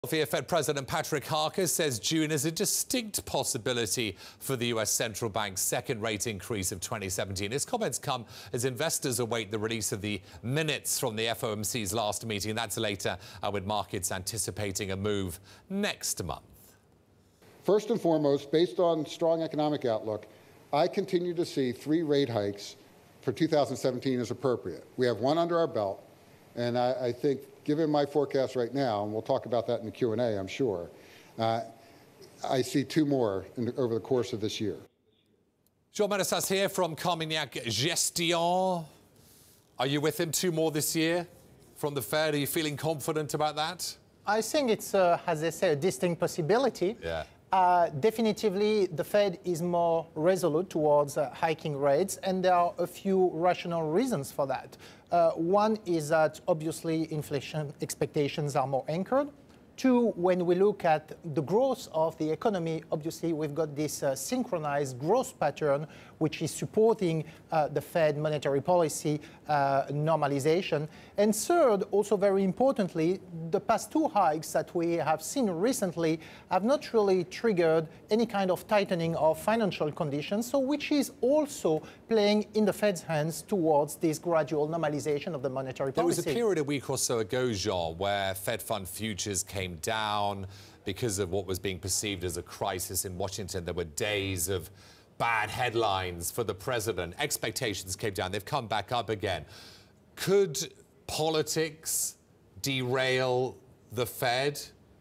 Fed President Patrick Harker says June is a distinct possibility for the US Central Bank's second rate increase of 2017. His comments come as investors await the release of the minutes from the FOMC's last meeting. That's later, with markets anticipating a move next month. First and foremost, based on strong economic outlook, I continue to see 3 rate hikes for 2017 as appropriate. We have one under our belt, and I think, given my forecast right now, and we'll talk about that in the Q&A, I'm sure, I see 2 more over the course of this year. Jean Medecin here from Carmignac Gestion. Are you with him 2 more this year from the Fed? Are you feeling confident about that? I think it's, as they say, a distinct possibility. Yeah. Definitively, the Fed is more resolute towards hiking rates, and there are a few rational reasons for that. One is that obviously inflation expectations are more anchored. 2, when we look at the growth of the economy, obviously we've got this synchronized growth pattern which is supporting the Fed monetary policy normalization. And 3rd, also very importantly, the past 2 hikes that we have seen recently have not really triggered any kind of tightening of financial conditions, so which is also playing in the Fed's hands towards this gradual normalization of the monetary policy. There was a period a week or so ago, Jean, where Fed fund futures came down because of what was being perceived as a crisis in Washington. There were days of bad headlines for the president. Expectations came down. They've come back up again. Could politics derail the Fed?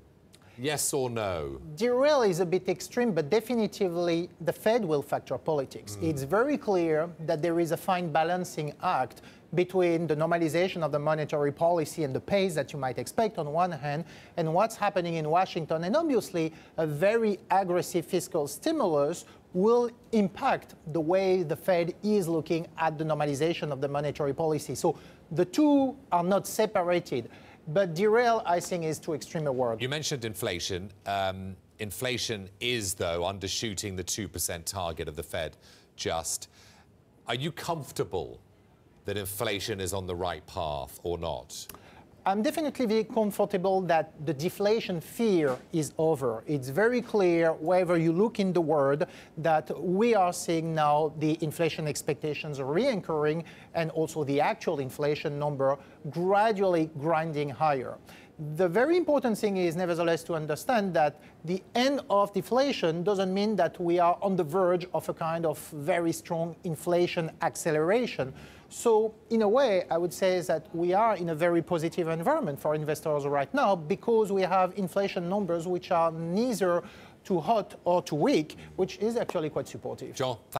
Yes or no? Derail is a bit extreme, but definitively the Fed will factor politics. It's very clear that there is a fine balancing act between the normalization of the monetary policy and the pace that you might expect on one hand, and what's happening in Washington. And obviously, a very aggressive fiscal stimulus will impact the way the Fed is looking at the normalization of the monetary policy. So the 2 are not separated. But derail, I think, is too extreme a word. You mentioned inflation. Inflation is, though, undershooting the 2% target of the Fed just. Are you comfortable that inflation is on the right path or not? I'm definitely very comfortable that the deflation fear is over. It's very clear, wherever you look in the world, that we are seeing now the inflation expectations re-anchoring and also the actual inflation number gradually grinding higher. The very important thing is, nevertheless, to understand that the end of deflation doesn't mean that we are on the verge of a kind of very strong inflation acceleration. So, in a way, I would say that we are in a very positive environment for investors right now because we have inflation numbers which are neither too hot or too weak, which is actually quite supportive. Jean.